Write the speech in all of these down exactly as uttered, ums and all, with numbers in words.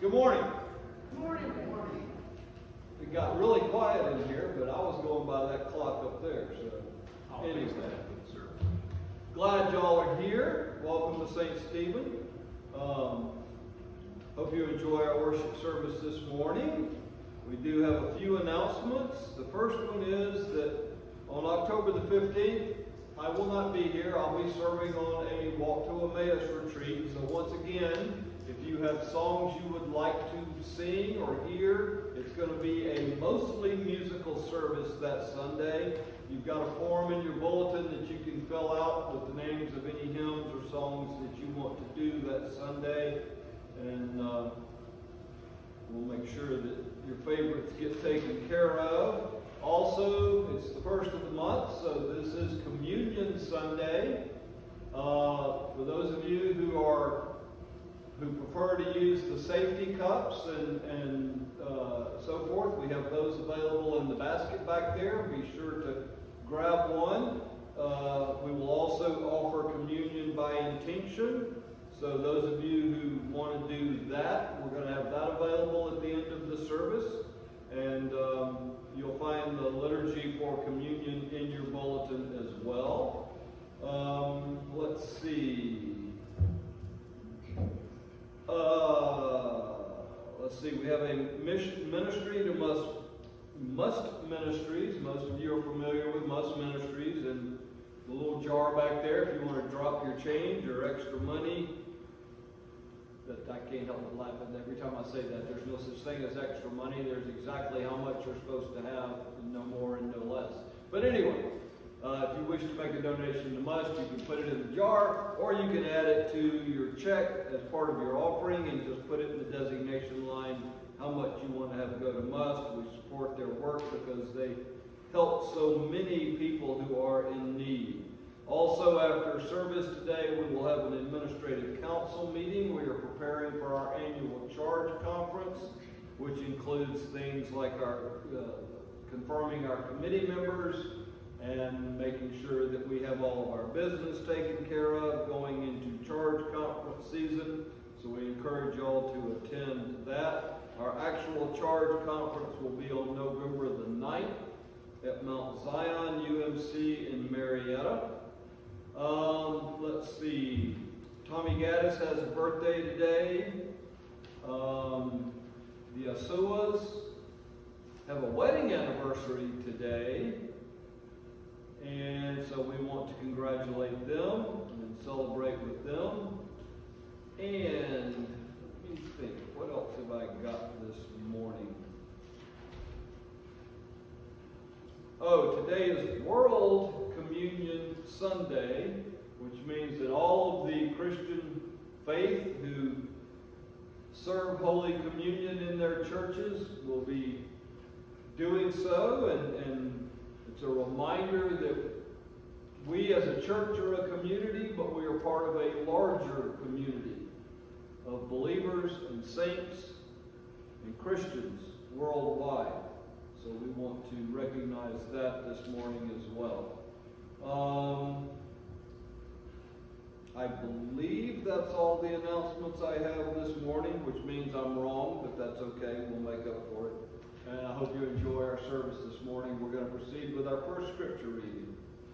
Good morning. Good morning. Good morning. It got really quiet in here, but I was going by that clock up there. So, I'll anyway, fix that, sir. glad y'all are here. Welcome to Saint Stephen. Um, hope you enjoy our worship service this morning. We do have a few announcements. The first one is that on October the fifteenth, I will not be here. I'll be serving on a Walk to Emmaus retreat. So once again, if you have songs you would like to sing or hear, it's going to be a mostly musical service that Sunday. You've got a form in your bulletin that you can fill out with the names of any hymns or songs that you want to do that Sunday. And uh, we'll make sure that your favorites get taken care of. Also, it's the first of the month, so this is Communion Sunday. Uh, for those of you who are who prefer to use the safety cups and, and uh, so forth, we have those available in the basket back there. Be sure to grab one. Uh, we will also offer communion by intinction. So those of you who want to do that, we're going to have that available at the end of the service. And um, you'll find the liturgy for communion in your bulletin as well. Um, let's see. Uh, let's see, we have a mission ministry to Must, Must Ministries. Most of you are familiar with Must Ministries, and the little jar back there, if you want to drop your change or extra money, that I can't help but laugh at every time I say that. There's no such thing as extra money. There's exactly how much you're supposed to have, no more and no less. But anyway, Uh, if you wish to make a donation to Must, you can put it in the jar, or you can add it to your check as part of your offering and just put it in the designation line how much you want to have go to Must. We support their work because they help so many people who are in need. Also, after service today, we will have an administrative council meeting. We are preparing for our annual charge conference, which includes things like our uh, confirming our committee members, and making sure that we have all of our business taken care of going into charge conference season. So we encourage y'all to attend that. Our actual charge conference will be on November the ninth at Mount Zion U M C in Marietta. Um, let's see. Tommy Gaddis has a birthday today. Um, the Asuas have a wedding anniversary today. And so we want to congratulate them and celebrate with them. And let me think, what else have I got this morning? Oh, today is World Communion Sunday, which means that all of the Christian faith who serve Holy Communion in their churches will be doing so, and, and it's a reminder that we as a church are a community, but we are part of a larger community of believers and saints and Christians worldwide. So we want to recognize that this morning as well. Um, I believe that's all the announcements I have this morning, which means I'm wrong, but that's okay. We'll make up for it. And I hope you enjoy our service this morning. We're going to proceed with our first scripture reading.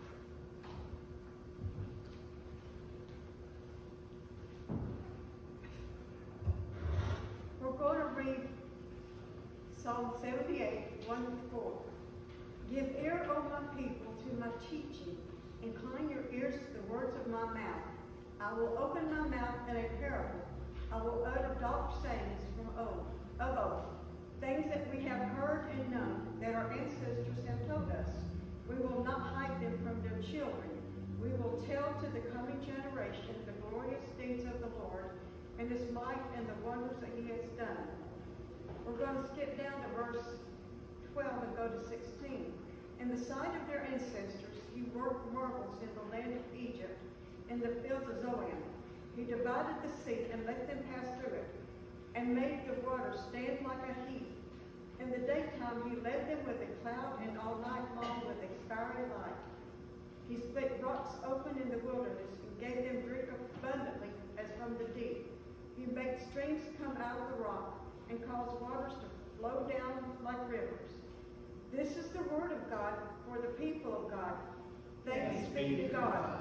We're going to read Psalm seventy-eight, one to four. Give ear, O my people, to my teaching. Incline your ears to the words of my mouth. I will open my mouth in a parable. I will utter dark sayings from old, of old. Things that we have heard and known, that our ancestors have told us. We will not hide them from their children. We will tell to the coming generation the glorious deeds of the Lord, and his might and the wonders that he has done. We're going to skip down to verse twelve and go to sixteen. In the sight of their ancestors, he worked marvels in the land of Egypt, in the fields of Zoan. He divided the sea and let them pass through it, and made the water stand like a heap. In the daytime he led them with a cloud, and all night long with a fiery light. He split rocks open in the wilderness, and gave them drink abundantly as from the deep. He made streams come out of the rock, and cause waters to flow down like rivers. This is the word of God for the people of God. Thanks be to God.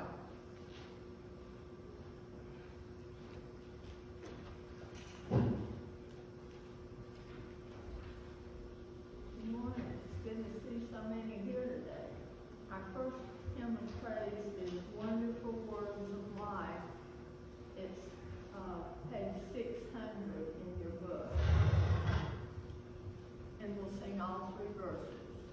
Good morning. It's good to see so many here today. Our first hymn of praise is Wonderful Words of Life. It's uh, page six hundred in your book. And we'll sing all three verses.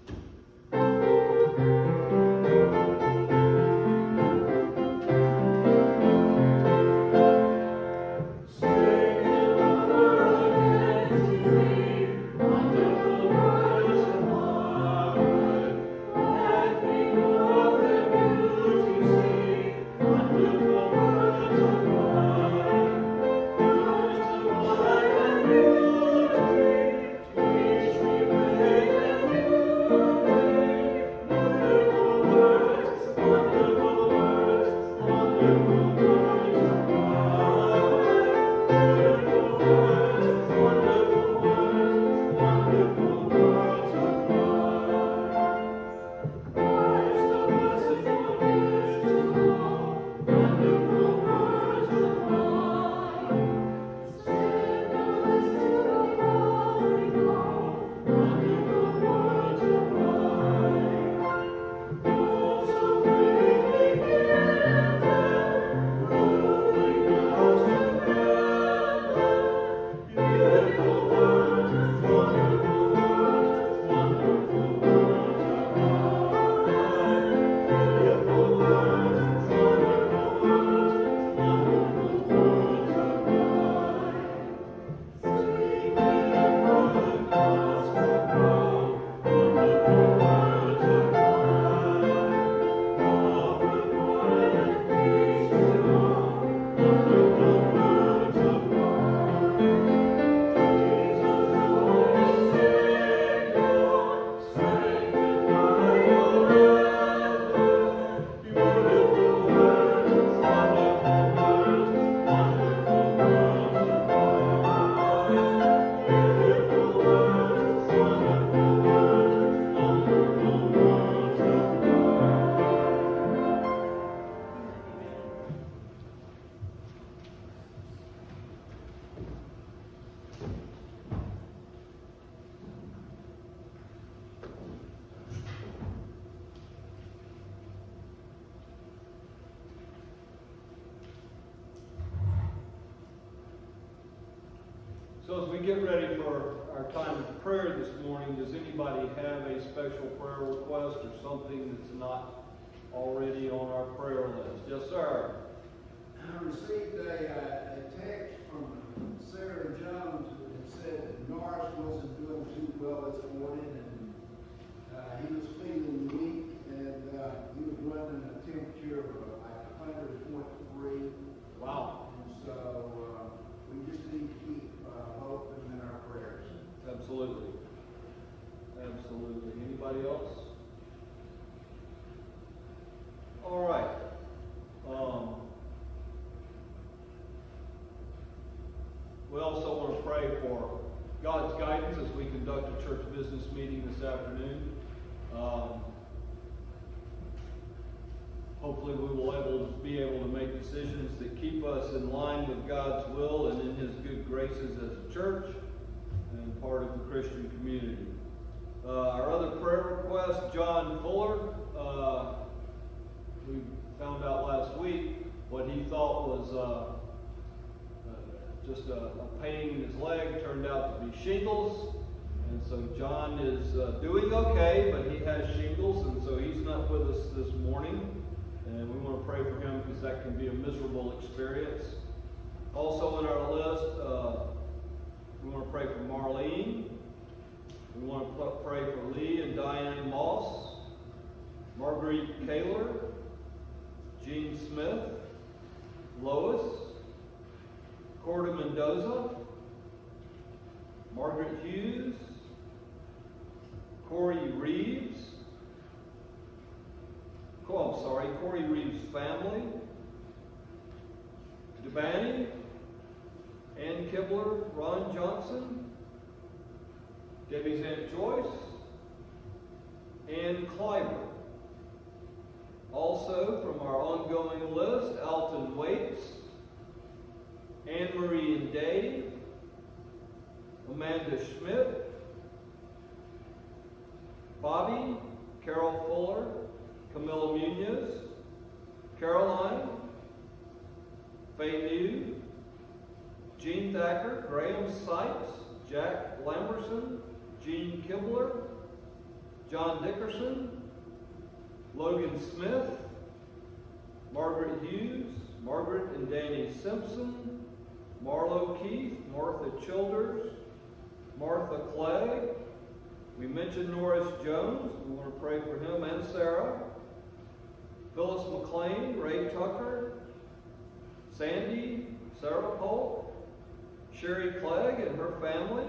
So as we get ready for our time of prayer this morning, does anybody have a special prayer request or something that's not already on our prayer list? Yes, sir. I received a, uh, a text from Sarah Jones that said that Norris wasn't doing too well this morning, and uh, he was feeling weak, and uh, he was running a temperature of uh, like one hundred point three. Wow. And so uh, we just need to keep uh, hope in our prayers. Absolutely. Absolutely. Anybody else? All right. Um, we also want to pray for God's guidance as we conduct a church business meeting this afternoon. Um, hopefully we will able to be able to make decisions that keep us in line with God's will and in His good graces as a church and part of the Christian community. Uh, our other prayer request, John Fuller. Uh, we found out last week what he thought was uh, uh, just a, a pain in his leg turned out to be shingles. And so John is uh, doing okay, but he has shingles, and so he's not with us this morning. And we want to pray for him because that can be a miserable experience. Also on our list, uh, we want to pray for Marlene. We want to pray for Lee and Diane Moss, Marguerite Kaler, Jean Smith, Lois, Corda Mendoza, Margaret Hughes, Corey Reeves, oh, I'm sorry, Corey Reeves' family, Devani, Ann Kibler, Ron Johnson, Debbie's Aunt Joyce, and Clyber. Also, from our ongoing list, Alton Waits, Anne-Marie and Dave, Amanda Schmidt, Bobby, Carol Fuller, Camilla Munoz, Caroline, Faye New, Jean Thacker, Graham Sykes, Jack Lamberson, Gene Kibler, John Dickerson, Logan Smith, Margaret Hughes, Margaret and Danny Simpson, Marlo Keith, Martha Childers, Martha Clegg. We mentioned Norris Jones. We want to pray for him and Sarah. Phyllis McLean, Ray Tucker, Sandy, Sarah Polk, Sherry Clegg and her family,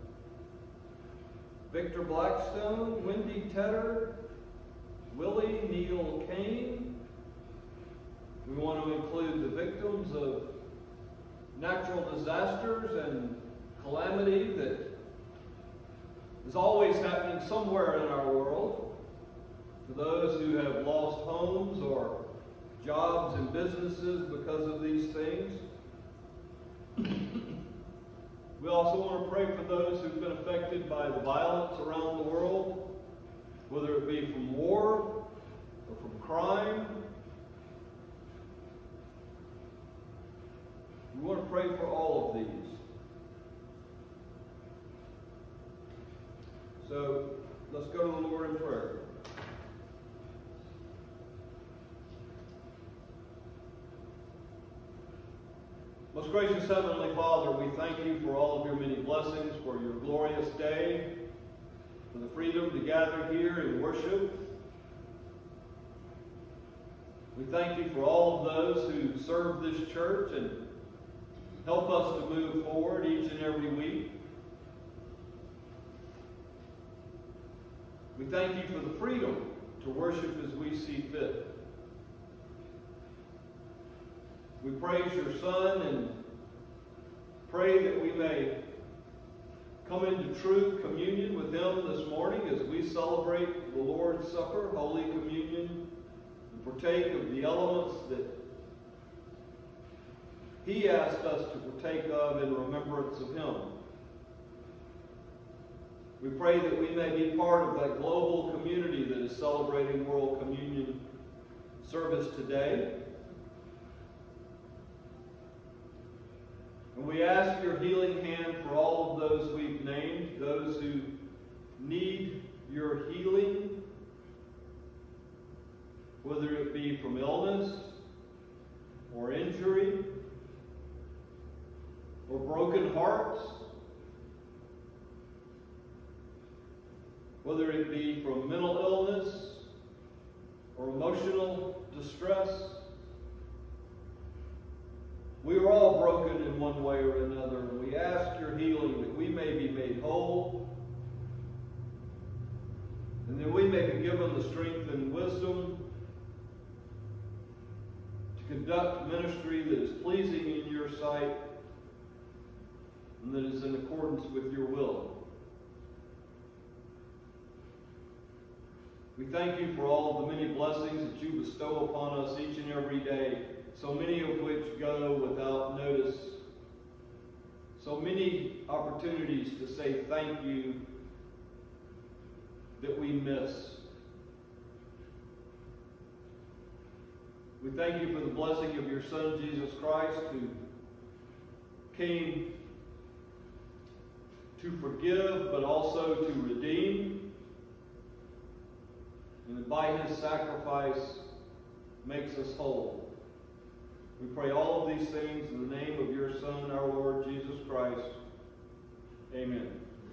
Victor Blackstone, Wendy Tedder, Willie Neal Kane. We want to include the victims of natural disasters and calamity that is always happening somewhere in our world. For those who have lost homes or jobs and businesses because of these things. We also want to pray for those who've been affected by the violence around the world, whether it be from war or from crime. We want to pray for all of these. So let's go to the Lord in prayer. Most gracious Heavenly Father, we thank you for all of your many blessings, for your glorious day, for the freedom to gather here and worship. We thank you for all of those who serve this church and help us to move forward each and every week. We thank you for the freedom to worship as we see fit. We praise your Son and pray that we may come into true communion with him this morning as we celebrate the Lord's Supper, Holy Communion, and partake of the elements that he asked us to partake of in remembrance of him. We pray that we may be part of that global community that is celebrating World Communion service today. And we ask your healing hand for all of those we've named, those who need your healing, whether it be from illness or injury or broken hearts, whether it be from mental illness or emotional distress. We are all broken in one way or another, and we ask your healing that we may be made whole, and that we may be given the strength and wisdom to conduct ministry that is pleasing in your sight and that is in accordance with your will. We thank you for all of the many blessings that you bestow upon us each and every day, so many of which go without notice. So many opportunities to say thank you that we miss. We thank you for the blessing of your Son, Jesus Christ, who came to forgive but also to redeem, and that by his sacrifice makes us whole. We pray all of these things in the name of your Son, our Lord Jesus Christ. Amen.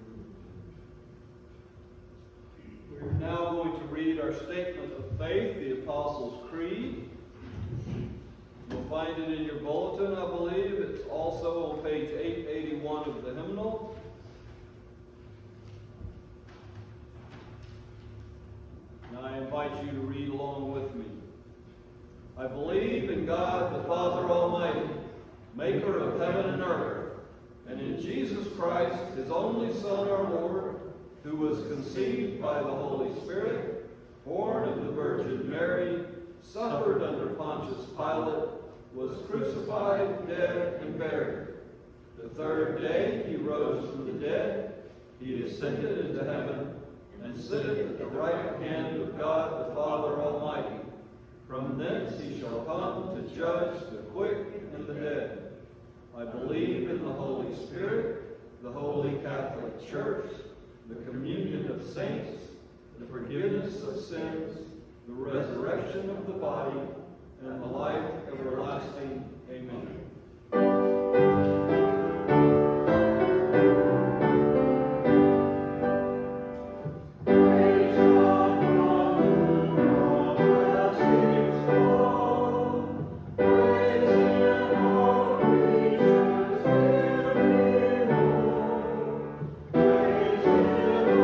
We're now going to read our statement of faith, the Apostles' Creed. You'll find it in your bulletin, I believe. It's also on page eight eighty-one of the hymnal. And I invite you to read along with me. I believe in God the Father Almighty, maker of heaven and earth, and in Jesus Christ, his only Son, our Lord, who was conceived by the Holy Spirit, born of the Virgin Mary, suffered under Pontius Pilate, was crucified, dead, and buried. The third day he rose from the dead. He ascended into heaven and sitteth at the right hand of God the Father Almighty. From thence he shall come to judge the quick and the dead. I believe in the Holy Spirit, the Holy Catholic Church, the communion of saints, the forgiveness of sins, the resurrection of the body, and the life everlasting. Amen.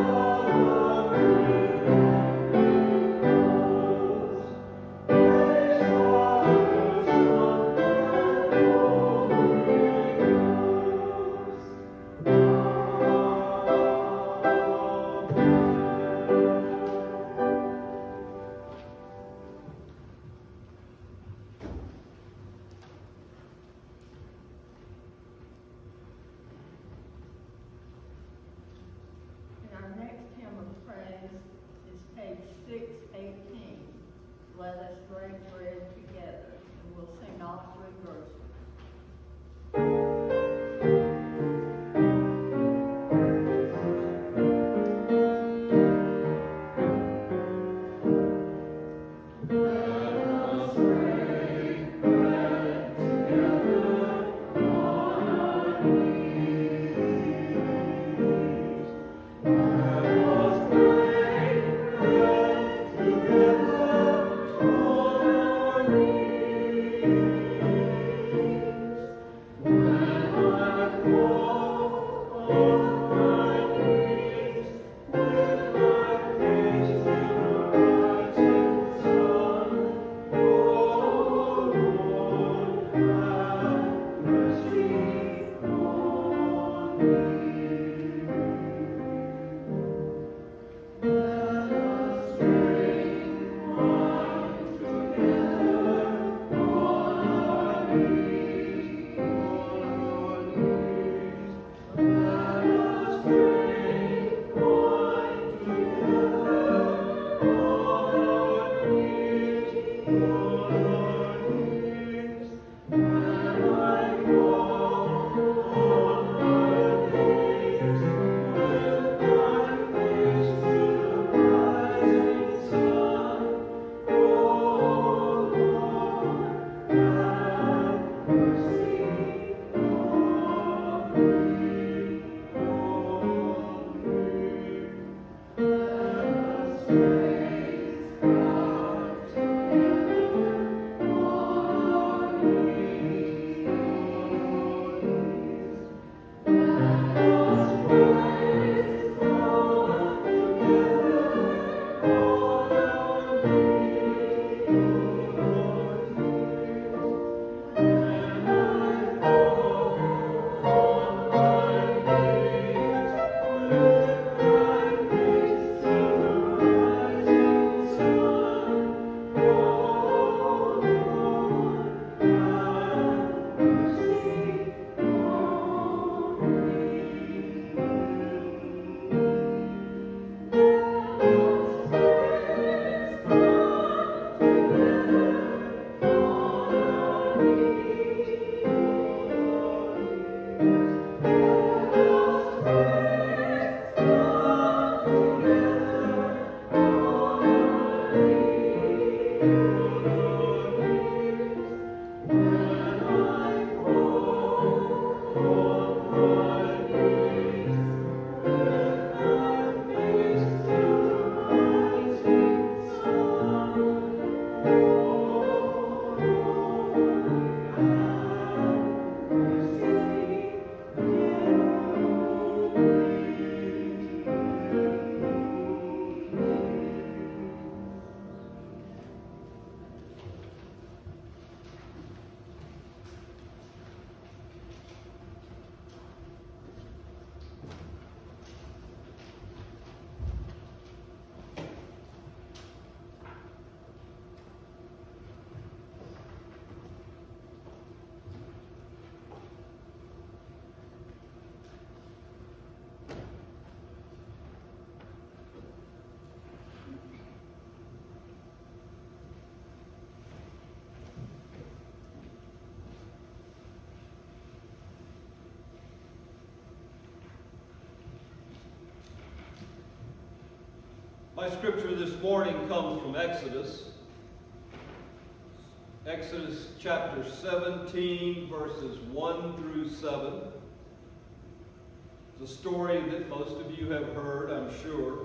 Praise My scripture this morning comes from Exodus. Exodus chapter seventeen, verses one through seven. It's a story that most of you have heard, I'm sure.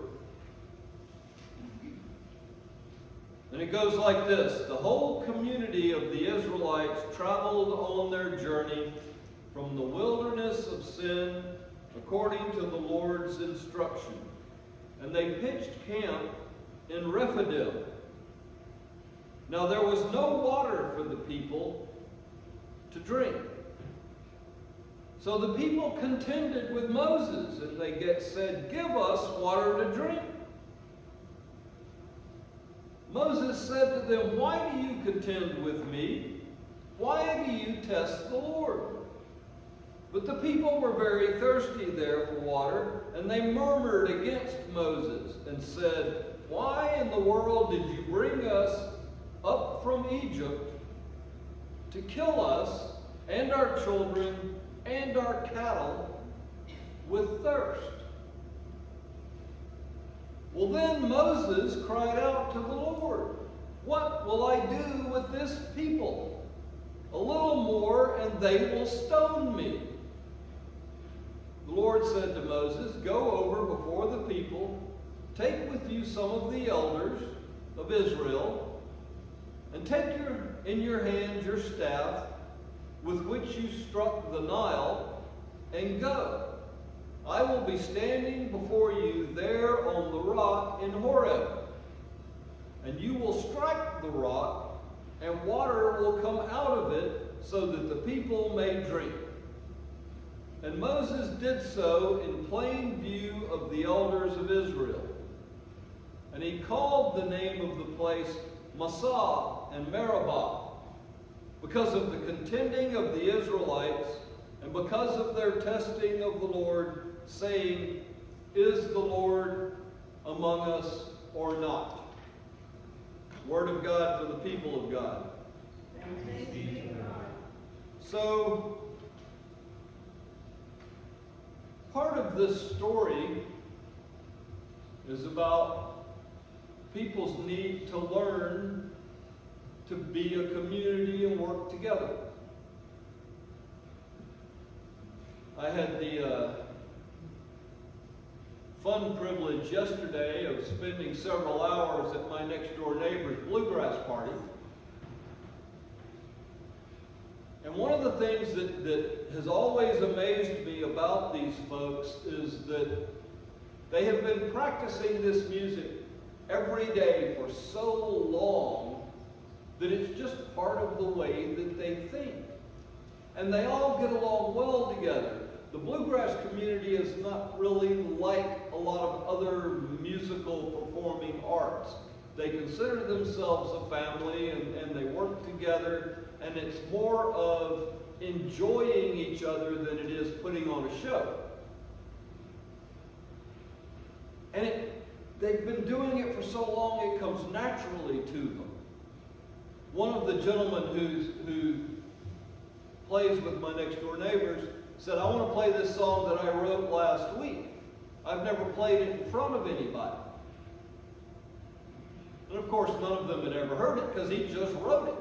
And it goes like this. The whole community of the Israelites traveled on their journey from the wilderness of Sin according to the Lord's instruction. And they pitched camp in Rephidim. Now there was no water for the people to drink. So the people contended with Moses, and they get, said, "Give us water to drink." Moses said to them, "Why do you contend with me? Why do you test the Lord?" But the people were very thirsty there for water, and they murmured against Moses and said, "Why in the world did you bring us up from Egypt to kill us and our children and our cattle with thirst?" Well, then Moses cried out to the Lord, "What will I do with this people? A little more and they will stone me." The Lord said to Moses, "Go over before the people, take with you some of the elders of Israel, and take your, in your hand your staff with which you struck the Nile, and go. I will be standing before you there on the rock in Horeb. And you will strike the rock, and water will come out of it, so that the people may drink." And Moses did so in plain view of the elders of Israel. And he called the name of the place Massah and Meribah, because of the contending of the Israelites, and because of their testing of the Lord, saying, "Is the Lord among us or not?" Word of God for the people of God. Thanks be to God. So, part of this story is about people's need to learn to be a community and work together. I had the uh, fun privilege yesterday of spending several hours at my next door neighbor's bluegrass party. And one of the things that, that has always amazed me about these folks is that they have been practicing this music every day for so long that it's just part of the way that they think. And they all get along well together. The bluegrass community is not really like a lot of other musical performing arts. They consider themselves a family, and, and they work together, and it's more of enjoying each other than it is putting on a show. And it, they've been doing it for so long it comes naturally to them. One of the gentlemen who's, who plays with my next door neighbors said, "I want to play this song that I wrote last week. I've never played it in front of anybody." And of course, none of them had ever heard it because he just wrote it.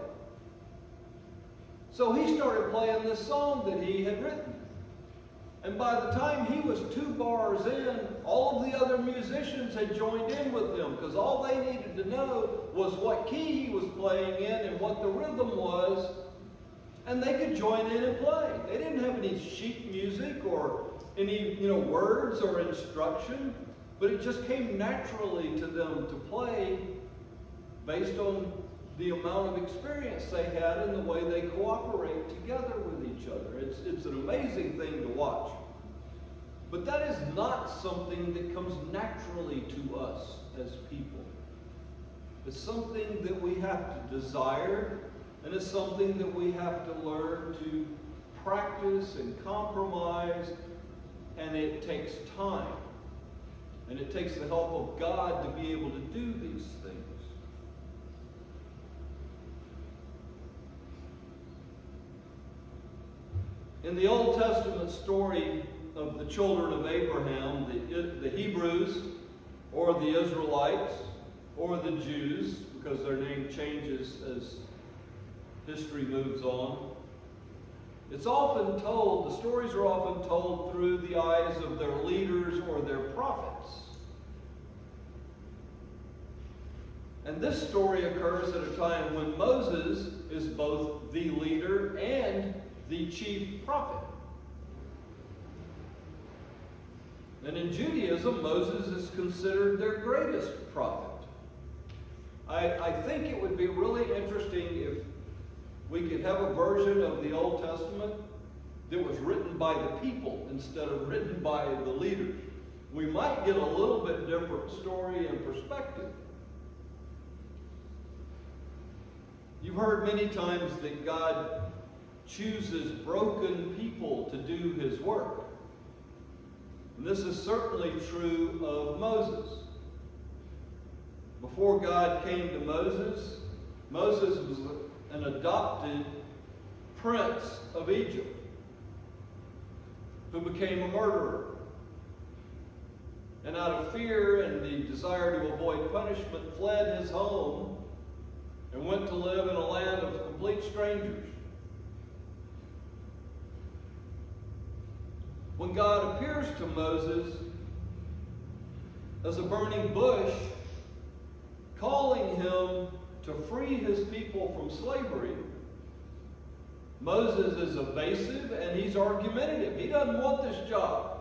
So he started playing this song that he had written. And by the time he was two bars in, all of the other musicians had joined in with him, because all they needed to know was what key he was playing in and what the rhythm was, and they could join in and play. They didn't have any sheet music or any, you know, words or instruction, but it just came naturally to them to play based on the amount of experience they had and the way they cooperate together with each other. It's, it's an amazing thing to watch. But that is not something that comes naturally to us as people. It's something that we have to desire, and it's something that we have to learn to practice and compromise, and it takes time. And it takes the help of God to be able to do these things. In the Old Testament story of the children of Abraham, the, the Hebrews or the Israelites, or the Jews, because their name changes as history moves on. It's often told, the stories are often told through the eyes of their leaders or their prophets. And this story occurs at a time when Moses is both the leader and the chief prophet. And in Judaism, Moses is considered their greatest prophet. I, I think it would be really interesting if we could have a version of the Old Testament that was written by the people instead of written by the leaders. We might get a little bit different story and perspective. You've heard many times that God chooses broken people to do his work. And this is certainly true of Moses. Before God came to Moses, Moses was an adopted prince of Egypt who became a murderer. And out of fear and the desire to avoid punishment, fled his home and went to live in a land of complete strangers. When God appears to Moses as a burning bush, calling him to free his people from slavery, Moses is evasive and he's argumentative. He doesn't want this job.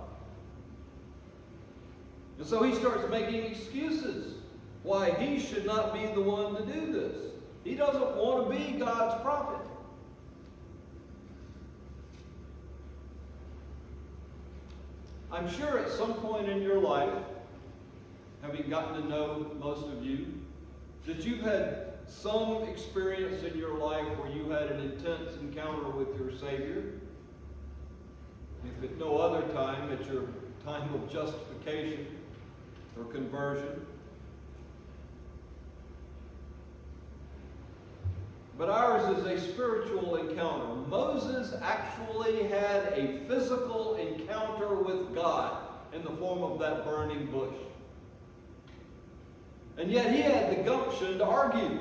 And so he starts making excuses why he should not be the one to do this. He doesn't want to be God's prophet. I'm sure at some point in your life, having gotten to know most of you, that you've had some experience in your life where you had an intense encounter with your Savior. If at no other time, at your time of justification or conversion. But ours is a spiritual encounter. Moses actually had a physical encounter with God in the form of that burning bush. And yet he had the gumption to argue.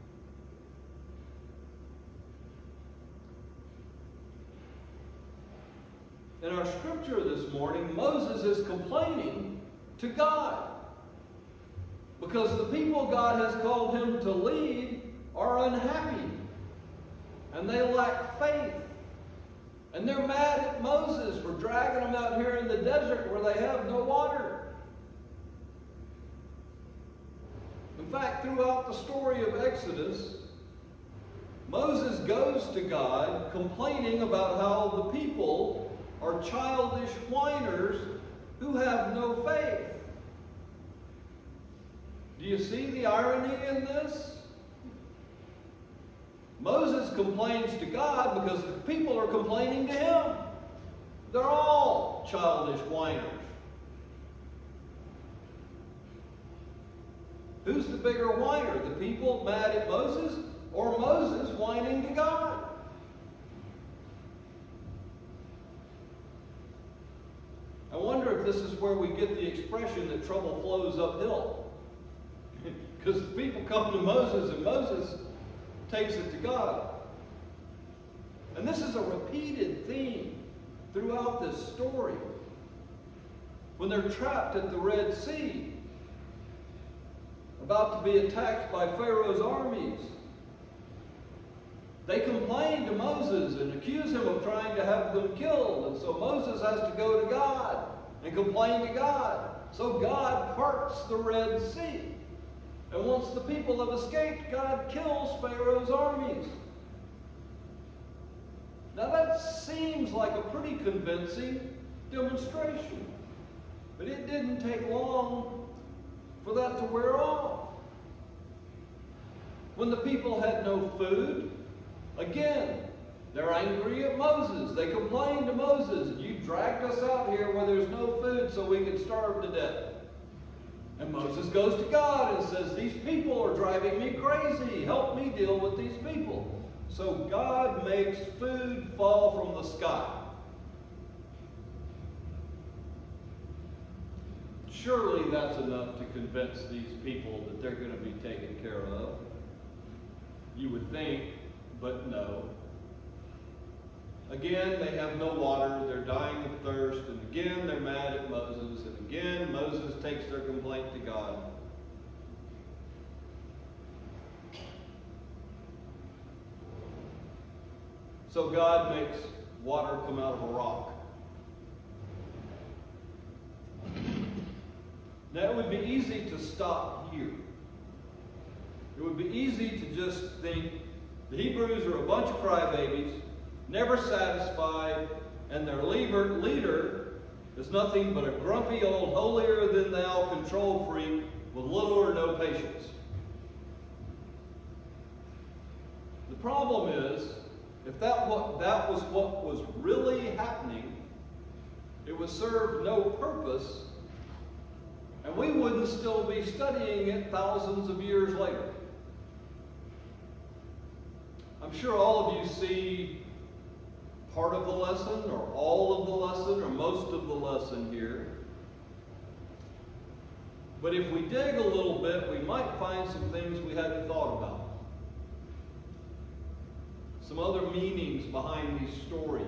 In our scripture this morning, Moses is complaining to God because the people God has called him to lead are unhappy and they lack faith. And they're mad at Moses for dragging them out here in the desert where they have no water. In fact, throughout the story of Exodus, Moses goes to God complaining about how the people are childish whiners who have no faith. Do you see the irony in this? Moses complains to God because the people are complaining to him. They're all childish whiners. Who's the bigger whiner? The people mad at Moses or Moses whining to God? I wonder if this is where we get the expression that trouble flows uphill. Because the people come to Moses and Moses takes it to God. And this is a repeated theme throughout this story. When they're trapped at the Red Sea, about to be attacked by Pharaoh's armies, they complain to Moses and accuse him of trying to have them killed. And so Moses has to go to God and complain to God. So God parts the Red Sea. And once the people have escaped, God kills Pharaoh's armies. Now that seems like a pretty convincing demonstration. But it didn't take long for that to wear off. When the people had no food, again, they're angry at Moses. They complain to Moses, you dragged us out here where there's no food so we can starve to death. And Moses goes to God and says, these people are driving me crazy. Help me deal with these people. So God makes food fall from the sky. Surely that's enough to convince these people that they're going to be taken care of. You would think, but no. Again, they have no water, they're dying of thirst, and again they're mad at Moses, and again Moses takes their complaint to God. So God makes water come out of a rock. Now it would be easy to stop here. It would be easy to just think the Hebrews are a bunch of crybabies, never satisfied, and their leader, leader is nothing but a grumpy old holier-than-thou control freak with little or no patience. The problem is, if that, what, that was what was really happening, it would serve no purpose, and we wouldn't still be studying it thousands of years later. I'm sure all of you see part of the lesson, or all of the lesson, or most of the lesson here. But if we dig a little bit, we might find some things we hadn't thought about. Some other meanings behind these stories.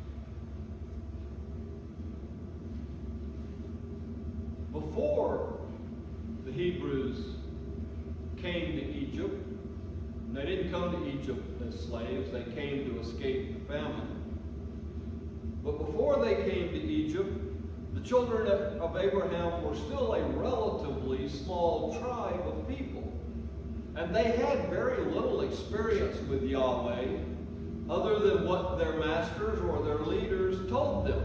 Before the Hebrews came to Egypt, and they didn't come to Egypt as slaves, they came to escape the famine. But before they came to Egypt, the children of Abraham were still a relatively small tribe of people. And they had very little experience with Yahweh other than what their masters or their leaders told them.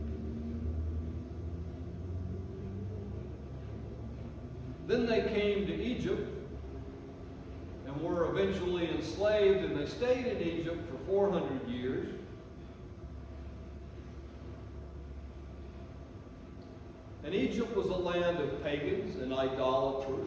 Then they came to Egypt and were eventually enslaved, and they stayed in Egypt for four hundred years. And Egypt was a land of pagans and idolaters.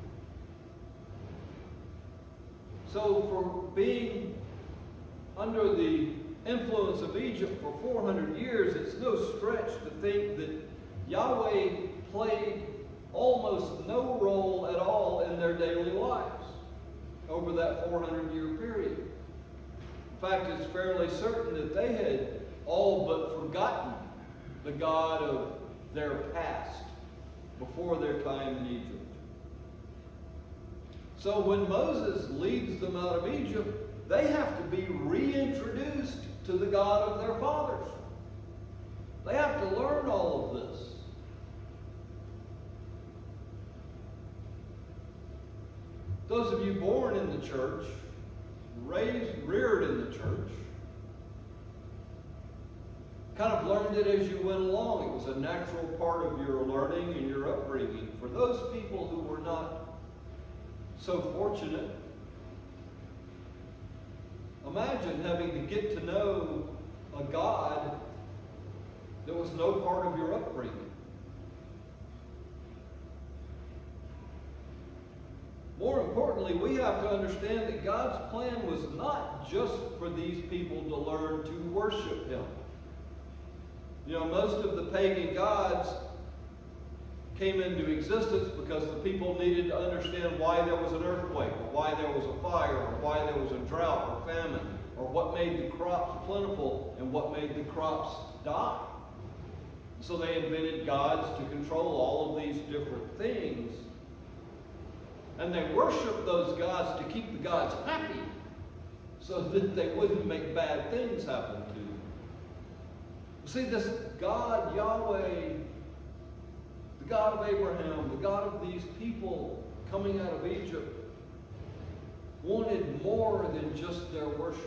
So for being under the influence of Egypt for four hundred years, it's no stretch to think that Yahweh played almost no role at all in their daily lives over that four hundred year period. In fact, it's fairly certain that they had all but forgotten the God of their past before their time in Egypt. So when Moses leads them out of Egypt, they have to be reintroduced to the God of their fathers. They have to learn all of this. Those of you born in the church, raised, reared in the church, kind of learned it as you went along. It was a natural part of your learning and your upbringing. For those people who were not so fortunate, imagine having to get to know a God that was no part of your upbringing. More importantly, we have to understand that God's plan was not just for these people to learn to worship Him. You know, most of the pagan gods came into existence because the people needed to understand why there was an earthquake, or why there was a fire, or why there was a drought or famine, or what made the crops plentiful and what made the crops die. So they invented gods to control all of these different things. And they worshiped those gods to keep the gods happy so that they wouldn't make bad things happen to them. See, this God, Yahweh, the God of Abraham, the God of these people coming out of Egypt, wanted more than just their worship.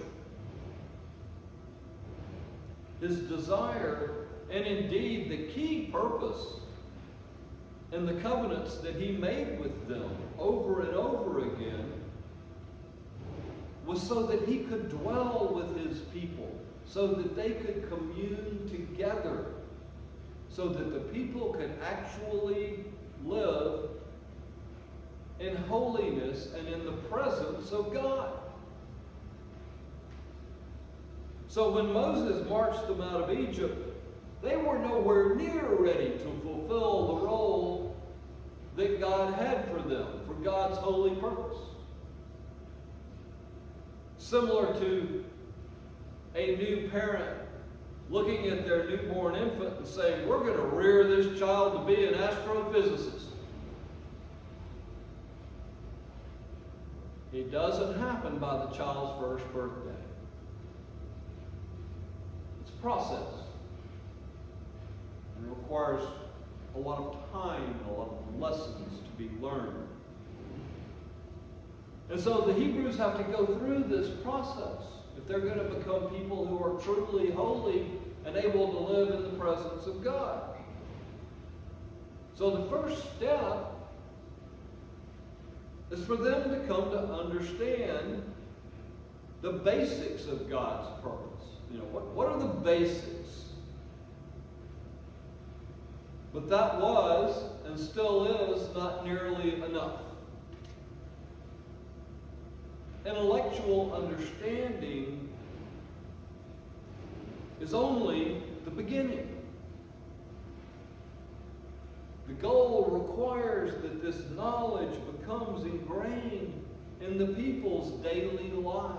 His desire, and indeed the key purpose in the covenants that He made with them over and over again, was so that He could dwell with His people, so that they could commune together, so that the people could actually live in holiness and in the presence of God. So when Moses marched them out of Egypt, they were nowhere near ready to fulfill the role that God had for them, for God's holy purpose. Similar to a new parent looking at their newborn infant and saying, we're going to rear this child to be an astrophysicist. It doesn't happen by the child's first birthday. It's a process. And it requires a lot of time and a lot of lessons to be learned. And so the Hebrews have to go through this process if they're going to become people who are truly holy and able to live in the presence of God. So the first step is for them to come to understand the basics of God's purpose. You know, what, what are the basics? But that was, and still is, not nearly enough. Intellectual understanding is only the beginning. The goal requires that this knowledge becomes ingrained in the people's daily lives.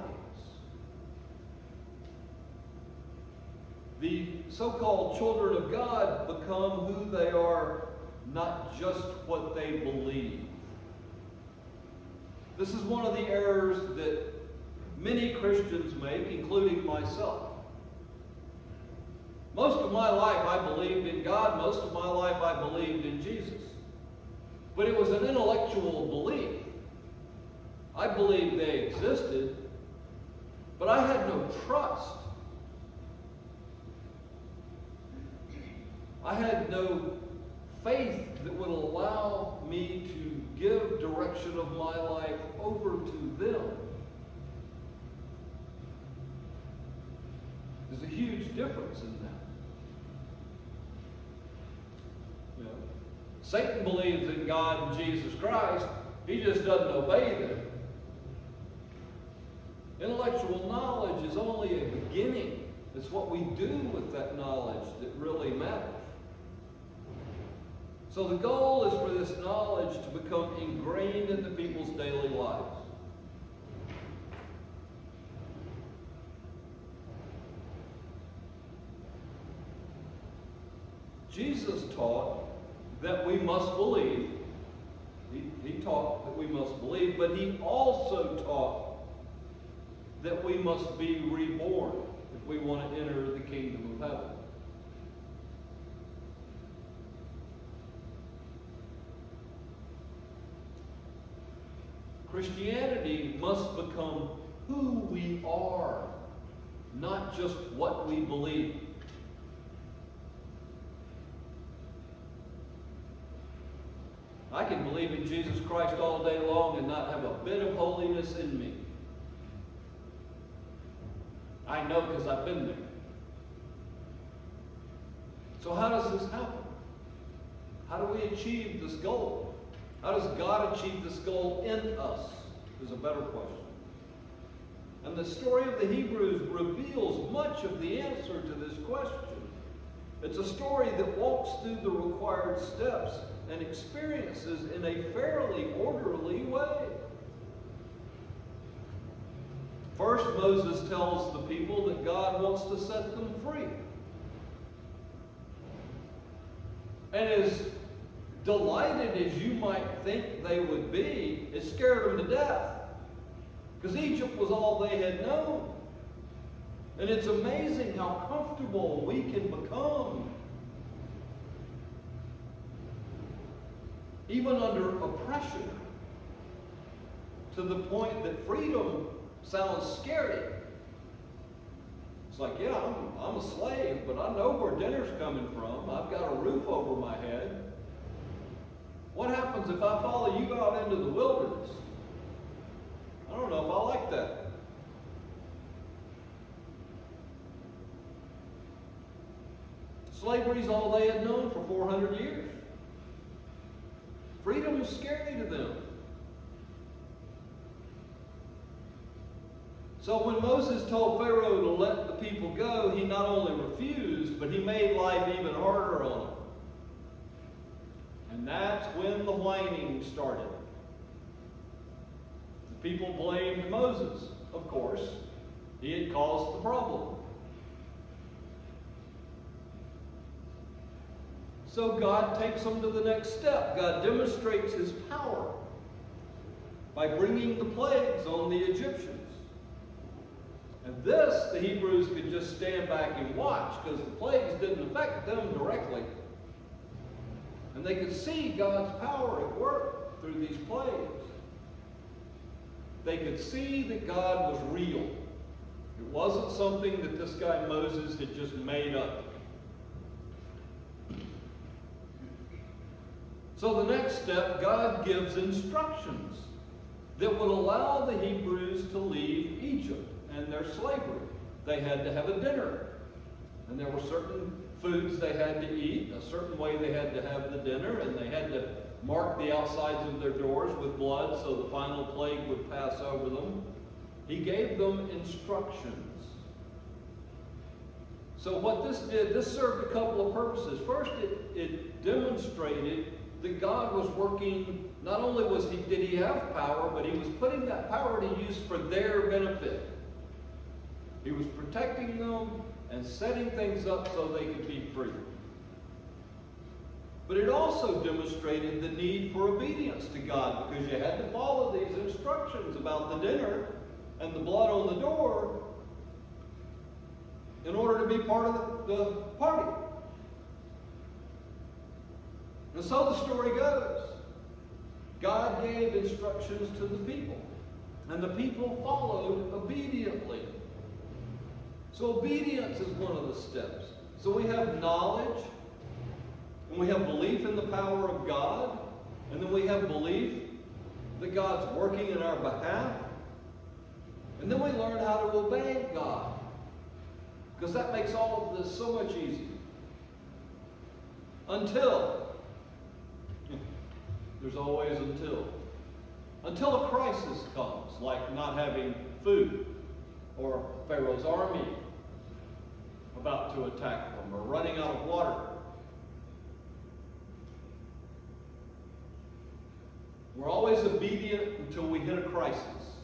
The so-called children of God become who they are, not just what they believe. This is one of the errors that many Christians make, including myself. Most of my life I believed in God. Most of my life I believed in Jesus. But it was an intellectual belief. I believed they existed, but I had no trust. I had no faith that would allow me to give direction of my life over to them. There's a huge difference in that. You know, Satan believes in God and Jesus Christ. He just doesn't obey them. Intellectual knowledge is only a beginning. It's what we do with that knowledge that really matters. So the goal is for this knowledge to become ingrained into people's daily lives. Jesus taught that we must believe. He, he taught that we must believe, but he also taught that we must be reborn if we want to enter the kingdom of heaven. Christianity must become who we are, not just what we believe. I can believe in Jesus Christ all day long and not have a bit of holiness in me. I know because I've been there. So how does this happen? How do we achieve this goal? How does God achieve this goal in us? Is a better question. And the story of the Hebrews reveals much of the answer to this question. It's a story that walks through the required steps and experiences in a fairly orderly way. First, Moses tells the people that God wants to set them free. And as delighted as you might think they would be, it scared them to death. Because Egypt was all they had known. And it's amazing how comfortable we can become. Even under oppression. To the point that freedom sounds scary. It's like, yeah, I'm, I'm a slave, but I know where dinner's coming from. I've got a roof over my head. What happens if I follow you out into the wilderness? I don't know if I like that. Slavery's all they had known for four hundred years. Freedom was scary to them. So when Moses told Pharaoh to let the people go, he not only refused, but he made life even harder on them. And that's when the whining started. The people blamed Moses, of course. He had caused the problem. So God takes them to the next step. God demonstrates his power by bringing the plagues on the Egyptians. And this, the Hebrews could just stand back and watch, because the plagues didn't affect them directly. And they could see God's power at work through these plagues. They could see that God was real. It wasn't something that this guy Moses had just made up. So the next step, God gives instructions that would allow the Hebrews to leave Egypt and their slavery. They had to have a dinner. And there were certain foods they had to eat, a certain way they had to have the dinner, and they had to mark the outsides of their doors with blood so the final plague would pass over them. He gave them instructions. So what this did, this served a couple of purposes. First, it, it demonstrated that God was working, not only was he, did he have power, but he was putting that power to use for their benefit. He was protecting them and setting things up so they could be free. But it also demonstrated the need for obedience to God, because you had to follow these instructions about the dinner and the blood on the door in order to be part of the, the party. And so the story goes. God gave instructions to the people, and the people followed obediently. So obedience is one of the steps. So we have knowledge, and we have belief in the power of God, and then we have belief that God's working in our behalf, and then we learn how to obey God, because that makes all of this so much easier. Until, there's always until. Until a crisis comes, like not having food, or Pharaoh's army about to attack them, or running out of water. We're always obedient until we hit a crisis.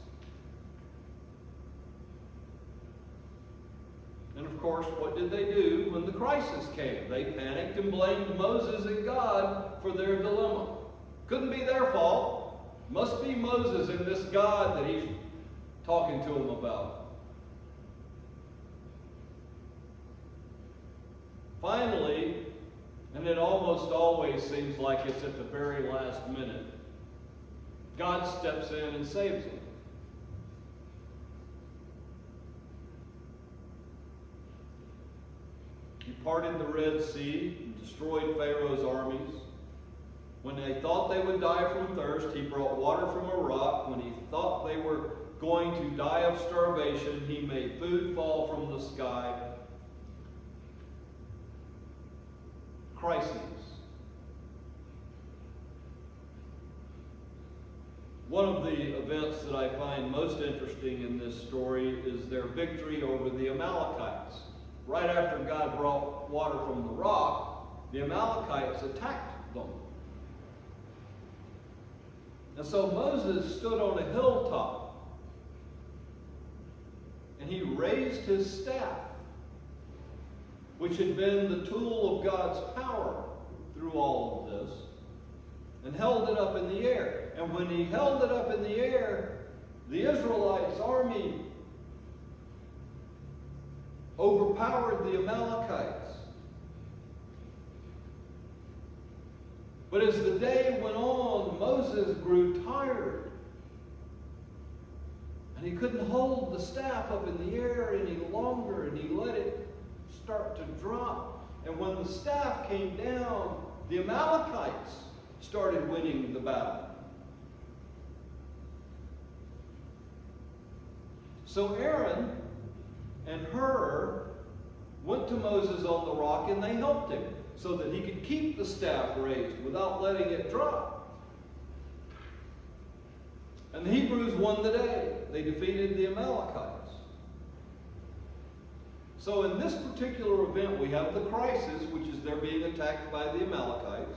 And of course, what did they do when the crisis came? They panicked and blamed Moses and God for their dilemma. Couldn't be their fault. Must be Moses and this God that he's talking to them about. Finally, and it almost always seems like it's at the very last minute, God steps in and saves them. He parted the Red Sea and destroyed Pharaoh's armies. When they thought they would die from thirst, he brought water from a rock. When he thought they were going to die of starvation, he made food fall from the sky. Crises. One of the events that I find most interesting in this story is their victory over the Amalekites. Right after God brought water from the rock, the Amalekites attacked them. And so Moses stood on a hilltop, and he raised his staff, which had been the tool of God's power through all of this, and held it up in the air. And when he held it up in the air, the Israelites' army overpowered the Amalekites. But as the day went on, Moses grew tired. And he couldn't hold the staff up in the air any longer, and he let it start to drop. And when the staff came down, the Amalekites started winning the battle. So Aaron and Hur went to Moses on the rock, and they helped him so that he could keep the staff raised without letting it drop. And the Hebrews won the day. They defeated the Amalekites. So in this particular event, we have the crisis, which is they're being attacked by the Amalekites.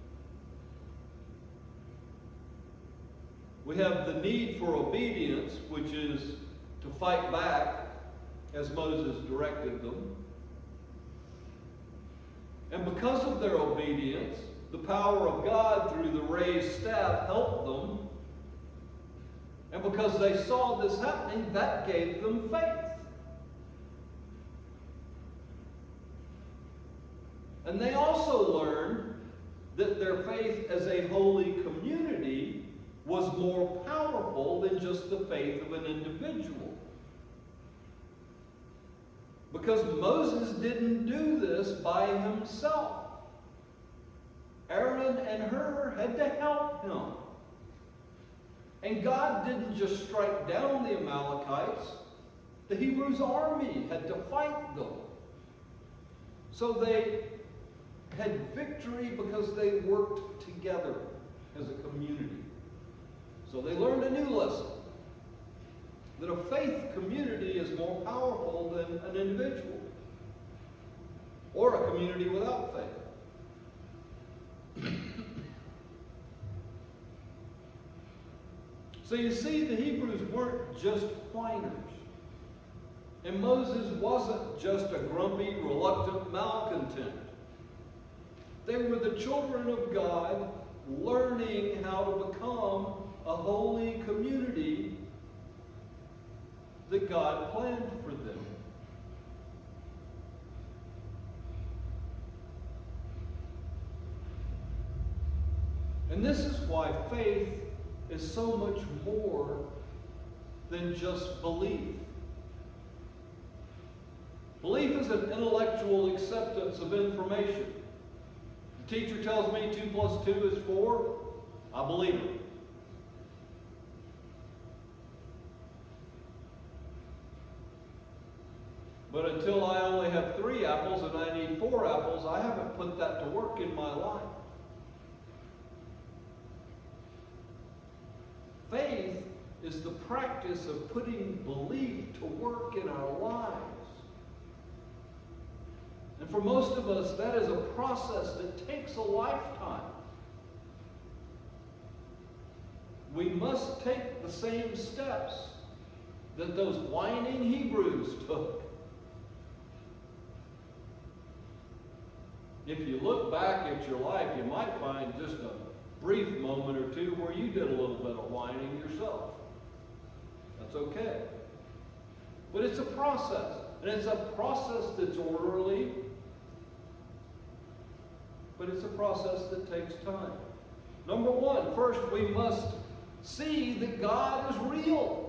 We have the need for obedience, which is to fight back as Moses directed them. And because of their obedience, the power of God through the raised staff helped them. And because they saw this happening, that gave them faith. And they also learned that their faith as a holy community was more powerful than just the faith of an individual. Because Moses didn't do this by himself. Aaron and Hur had to help him. And God didn't just strike down the Amalekites. The Hebrews' army had to fight them. So they had victory because they worked together as a community. So they learned a new lesson. That a faith community is more powerful than an individual. Or a community without faith. So you see, the Hebrews weren't just whiners. And Moses wasn't just a grumpy, reluctant malcontent. They were the children of God learning how to become a holy community that God planned for them. And this is why faith is so much more than just belief. Belief is an intellectual acceptance of information. The teacher tells me two plus two is four, I believe it. But until I only have three apples and I need four apples, I haven't put that to work in my life. Faith is the practice of putting belief to work in our lives. And for most of us, that is a process that takes a lifetime. We must take the same steps that those whining Hebrews took. If you look back at your life, you might find just a brief moment or two where you did a little bit of whining yourself. That's okay. But it's a process. And it's a process that's orderly. But it's a process that takes time. Number one, first we must see that God is real.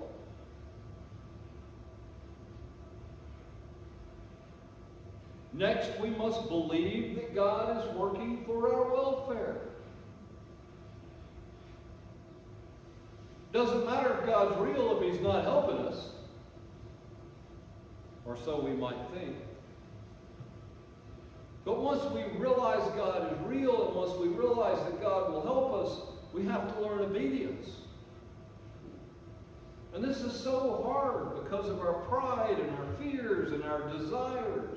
Next, we must believe that God is working for our welfare. Doesn't matter if God's real if He's not helping us. Or so we might think. But once we realize God is real, and once we realize that God will help us, we have to learn obedience. And this is so hard because of our pride and our fears and our desires.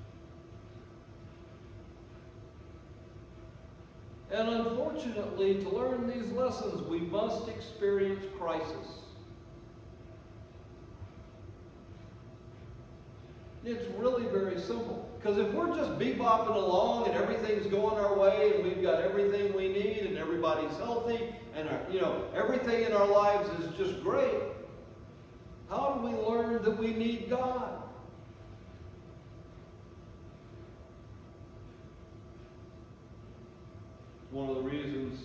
And unfortunately, to learn these lessons, we must experience crisis. It's really very simple. Because if we're just bebopping along and everything's going our way and we've got everything we need and everybody's healthy and our, you know, everything in our lives is just great, how do we learn that we need God? One of the reasons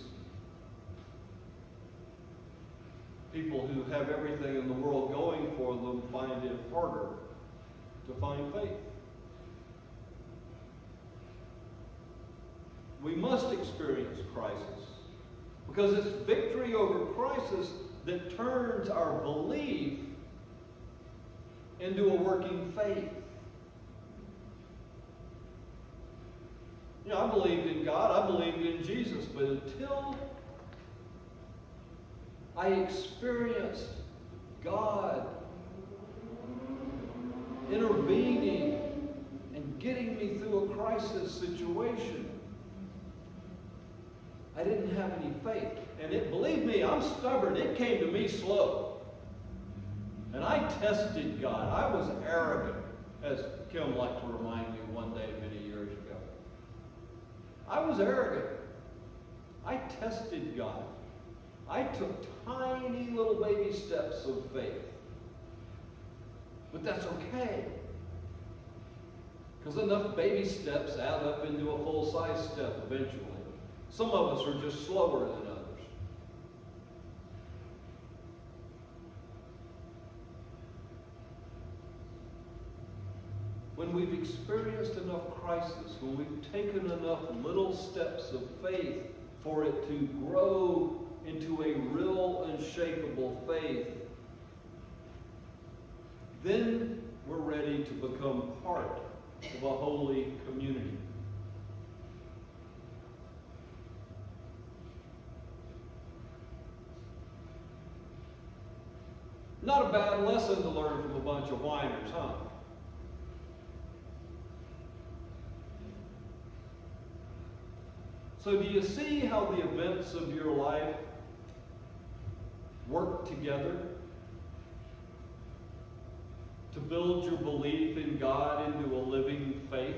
people who have everything in the world going for them find it harder to find faith. We must experience crisis because it's victory over crisis that turns our belief into a working faith. You know, I believed in God, I believed in Jesus, but until I experienced God intervening and getting me through a crisis situation. I didn't have any faith. And it, believe me, I'm stubborn. It came to me slow. And I tested God. I was arrogant, as Kim liked to remind me one day many years ago. I was arrogant. I tested God. I took tiny little baby steps of faith. But that's okay. Because enough baby steps add up into a full-size step eventually. Some of us are just slower than others. When we've experienced enough crisis, when we've taken enough little steps of faith for it to grow into a real unshakable faith, then we're ready to become part of a holy community. Not a bad lesson to learn from a bunch of whiners, huh? So do you see how the events of your life work together to build your belief in God into a living faith?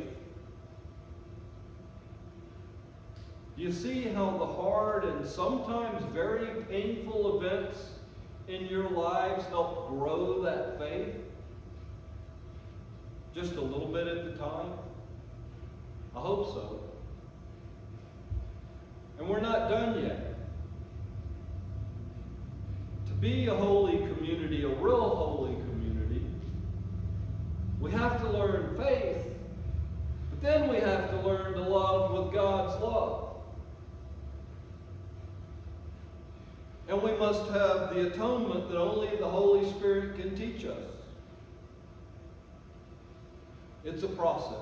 Do you see how the hard and sometimes very painful events in your lives help grow that faith? Just a little bit at a time? I hope so. And we're not done yet. To be a holy community, a real holy community, we have to learn faith, but then we have to learn to love with God's love. And we must have the atonement that only the Holy Spirit can teach us. It's a process.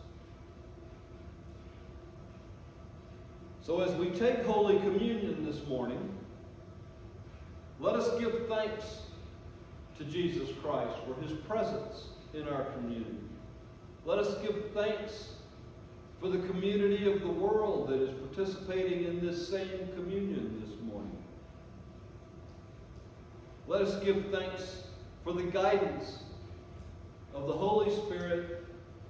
So as we take Holy Communion this morning, let us give thanks to Jesus Christ for his presence in our community. Let us give thanks for the community of the world that is participating in this same communion this morning. Let us give thanks for the guidance of the Holy Spirit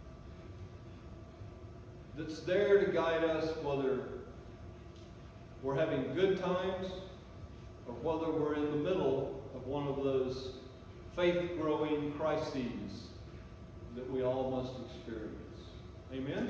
that's there to guide us, whether we're having good times or whether we're in the middle of one of those faith-growing crises that we all must experience. Amen?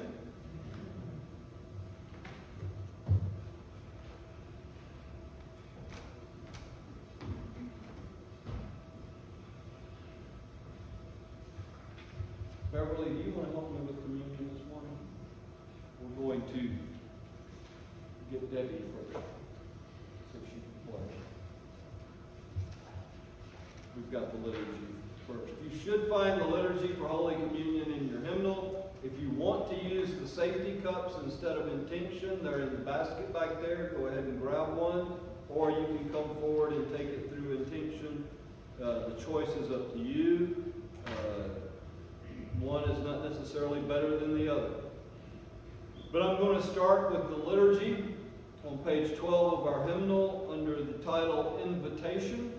Beverly, do you want to help me with communion this morning? We're going to get Debbie first, so she can play. We've got the liturgy first. You should find the liturgy for Holy Communion in your hymnal. If you want to use the safety cups instead of intinction, they're in the basket back there. Go ahead and grab one, or you can come forward and take it through intinction. Uh, the choice is up to you. Uh, one is not necessarily better than the other. But I'm going to start with the liturgy on page twelve of our hymnal under the title Invitation.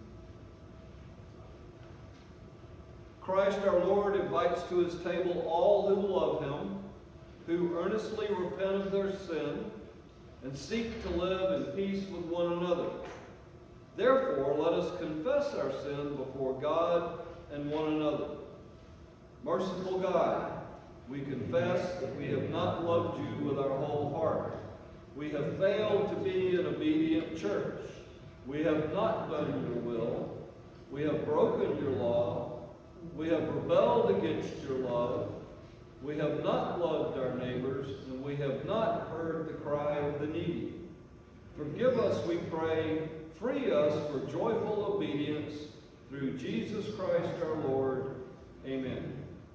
Christ our Lord invites to his table all who love him, who earnestly repent of their sin and seek to live in peace with one another. Therefore, let us confess our sin before God and one another. Merciful God, we confess that we have not loved you with our whole heart. We have failed to be an obedient church. We have not done your will. We have broken your law. We have rebelled against your love. We have not loved our neighbors, and we have not heard the cry of the needy. Forgive us, we pray. Free us for joyful obedience through Jesus Christ our Lord. Amen.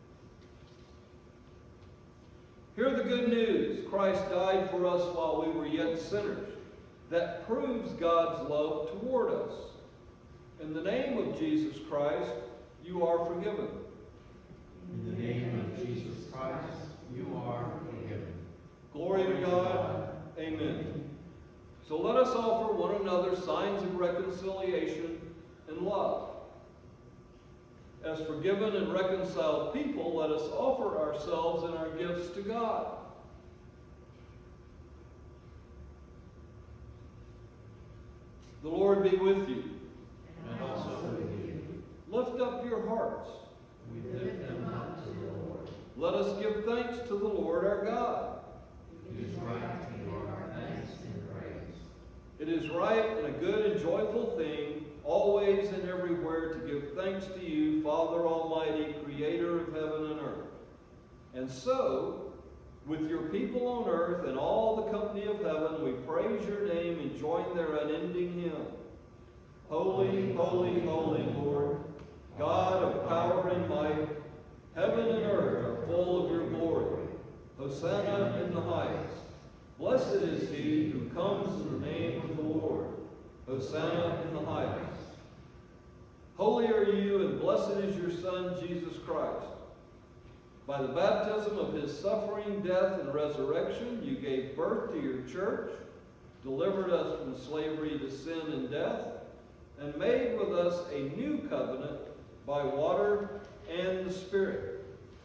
Hear the good news. Christ died for us while we were yet sinners. That proves God's love toward us. In the name of Jesus Christ, you are forgiven. Glory to God. Amen. So let us offer one another signs of reconciliation and love. As forgiven and reconciled people, let us offer ourselves and our gifts to God. The Lord be with you. And also with you. Lift up your hearts. We lift them up to the Lord. Let us give thanks to the Lord our God. It is right to give our thanks and praise. It is right and a good and joyful thing, always and everywhere, to give thanks to you, Father Almighty, Creator of heaven and earth. And so, with your people on earth and all the company of heaven, we praise your name and join their unending hymn. Holy, holy, holy Lord, God of power and might, heaven and earth are full of your glory. Hosanna in the highest. Blessed is he who comes in the name of the Lord. Hosanna in the highest. Holy are you, and blessed is your Son, Jesus Christ. By the baptism of his suffering, death, and resurrection, you gave birth to your church, delivered us from slavery to sin and death, and made with us a new covenant by water and the Spirit.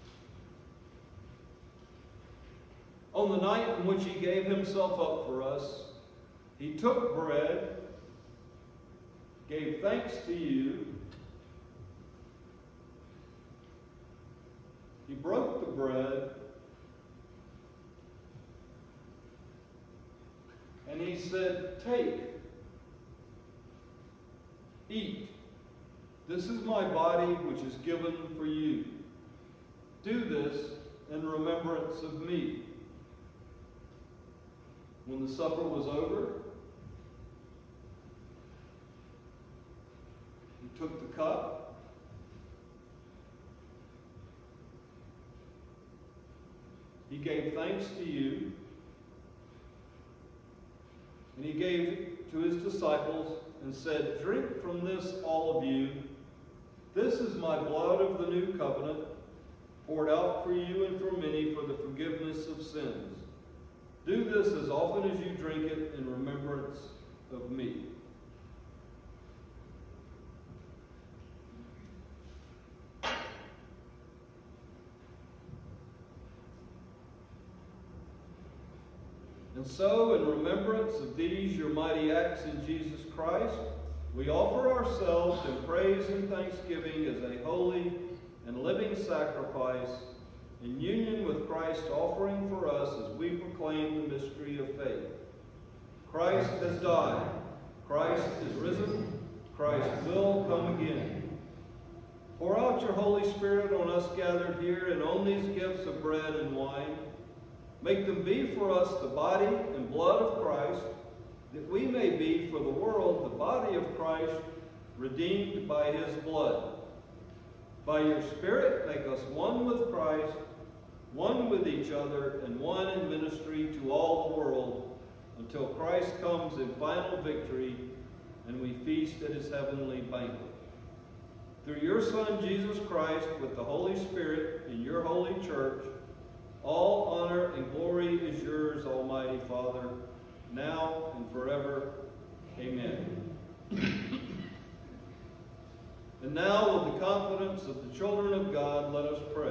On the night in which he gave himself up for us, he took bread, gave thanks to you, he broke the bread, and he said, "Take, eat. This is my body which is given for you. Do this in remembrance of me." When the supper was over, he took the cup, he gave thanks to you, and he gave to his disciples and said, "Drink from this, all of you. This is my blood of the new covenant, poured out for you and for many for the forgiveness of sins. Do this as often as you drink it in remembrance of me." And so, in remembrance of these your mighty acts in Jesus Christ, we offer ourselves in praise and thanksgiving as a holy and living sacrifice, in union with Christ offering for us as we proclaim the mystery of faith. Christ has died. Christ is risen. Christ will come again. Pour out your Holy Spirit on us gathered here and on these gifts of bread and wine. Make them be for us the body and blood of Christ, that we may be for the world the body of Christ, redeemed by his blood. By your Spirit, make us one with Christ, one with each other, and one in ministry to all the world, until Christ comes in final victory and we feast at his heavenly banquet. Through your Son, Jesus Christ, with the Holy Spirit in your holy church, all honor and glory is yours, Almighty Father, now and forever. Amen. And now, with the confidence of the children of God, let us pray.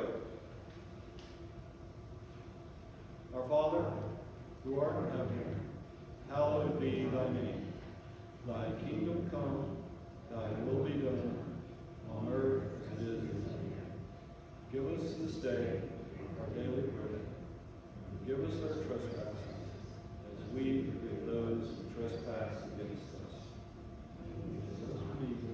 Our Father, who art in heaven, hallowed be thy name. Thy kingdom come, thy will be done, on earth as it is in heaven. Give us this day our daily bread. Forgive us our trespasses, as we forgive those who trespass against us. And lead us from evil.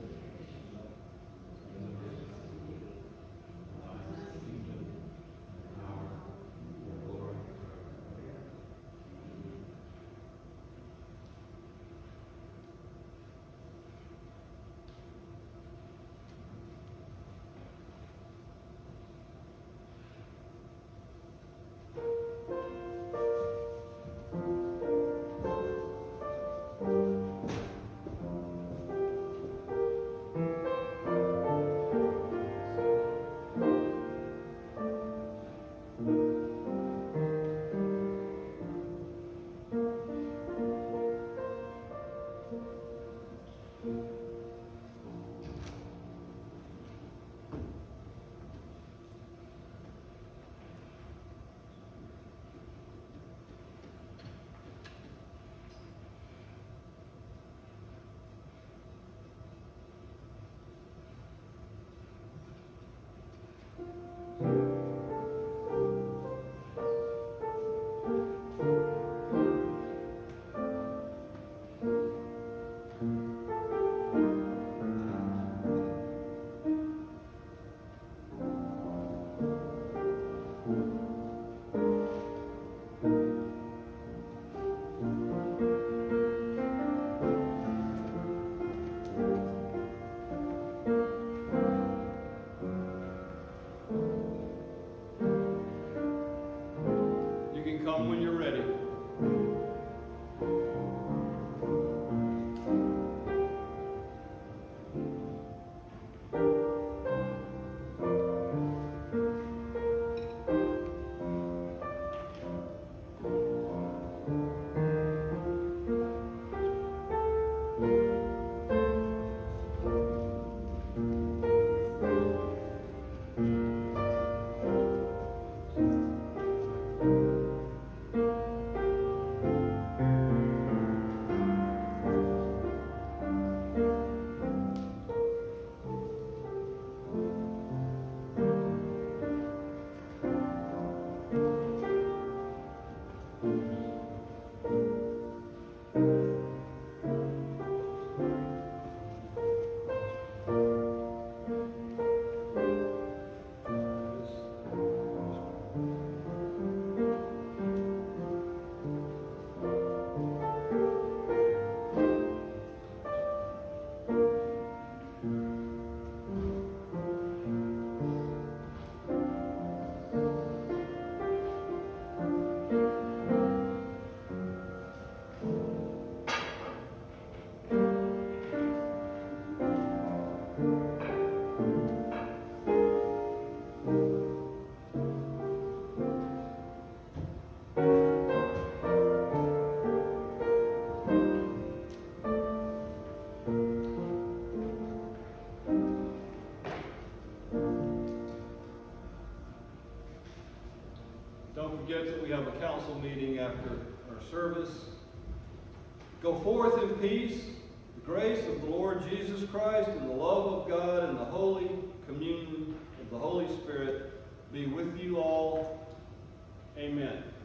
forget that we have a council meeting after our service. Go forth in peace. The grace of the Lord Jesus Christ and the love of God and the holy communion of the Holy Spirit be with you all. Amen.